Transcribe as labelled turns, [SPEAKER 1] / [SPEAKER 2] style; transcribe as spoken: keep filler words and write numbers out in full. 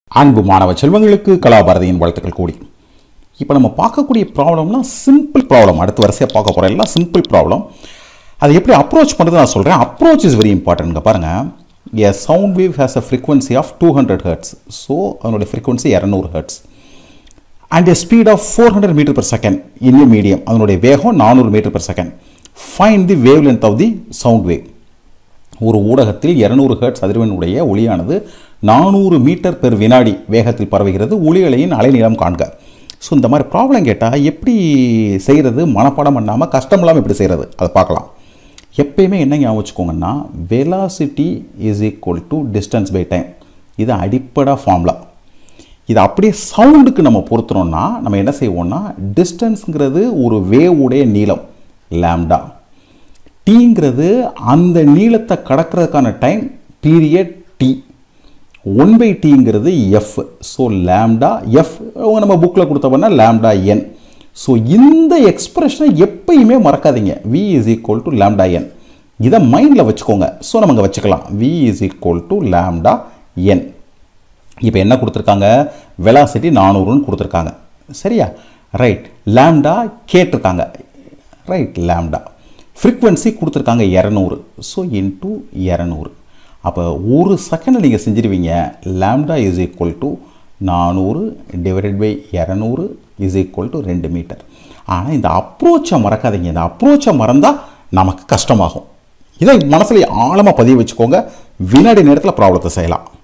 [SPEAKER 1] அன்பு மாணவ செல்வங்களுக்கு கலாபாரதியின் வாழ்த்துக்கள் கூடி. இப்போ நம்ம பார்க்கக்கூடிய ப்ராப்ளம்லாம் சிம்பிள் ப்ராப்ளம். அடுத்த வரிசையாக பார்க்க போகிற எல்லாம் சிம்பிள் ப்ராப்ளம். அதை எப்படி அப்ரோச் பண்ணுறது நான் சொல்கிறேன். Approach is very important. பாருங்கள், a sound wave has a frequency of two hundred hertz. So அதனுடைய ஃப்ரீக்வன்சி இரநூறு hertz and a speed of four hundred meter per second in a medium. அதனுடைய வேகம் நானூறு metre per second. Find the wavelength of the sound wave. ஒரு ஊடகத்தில் இருநூறு hertz அதிர்வெண்ணுடைய ஒளியானது நானூறு மீட்டர் பெர் வினாடி வேகத்தில் பரவுகிறது. ஒளியலையின் அலைநீளம் காண்க. ஸோ இந்த மாதிரி ப்ராப்ளம் கேட்டால் எப்படி செய்கிறது, மனப்பாடம் பண்ணாமல் கஷ்டம் இல்லாமல் எப்படி செய்கிறது அதை பார்க்கலாம். எப்பயுமே என்ன ஞாபகம் வச்சுக்கோங்கன்னா, velocity is equal to distance by time. இது அடிப்படை ஃபார்முலா. இது அப்படியே சவுண்டுக்கு நம்ம பொறுத்துறோம்னா நம்ம என்ன செய்வோம்னா, டிஸ்டன்ஸுங்கிறது ஒரு வேவுடைய நீளம் லாம்டா, டீங்கிறது அந்த நீளத்தை கடக்கிறதுக்கான time period T, one by டீங்கிறது எஃப். ஸோ லேம்டா எஃப் நம்ம புக்கில் கொடுத்தோம்னா லேம்டா என். ஸோ இந்த எக்ஸ்பிரஷனை எப்பயுமே மறக்காதீங்க. V is equal to lambda N. இதை மைண்டில் வச்சுக்கோங்க. ஸோ நம்ம இங்கே வச்சுக்கலாம். V is equal to lambda N. இப்போ என்ன கொடுத்துருக்காங்க, வெலாசிட்டி நானூறுன்னு கொடுத்துருக்காங்க. சரியா? ரைட். லேம்டா கேட்டிருக்காங்க. ரைட். லேம்டா ஃப்ரீக்வன்சி கொடுத்துருக்காங்க இரநூறு. ஸோ இன்டூ இரநூறு. அப்போ ஒரு செகண்டில் நீங்கள் செஞ்சிருவீங்க. லேம்டா இஸ் ஈக்குவல் டு நானூறு டிவைடட் பை இரநூறு இஸ் ஈக்குவல் டு ரெண்டு மீட்டர். ஆனால் இந்த அப்ரோச்சை மறக்காதீங்க. இந்த அப்ரோச்சை மறந்தால் நமக்கு கஷ்டமாகும். இதை மனசில் ஆழமாக பதிய வச்சுக்கோங்க. வினாடி நேரத்தில் ப்ராப்ளத்தை செய்யலாம்.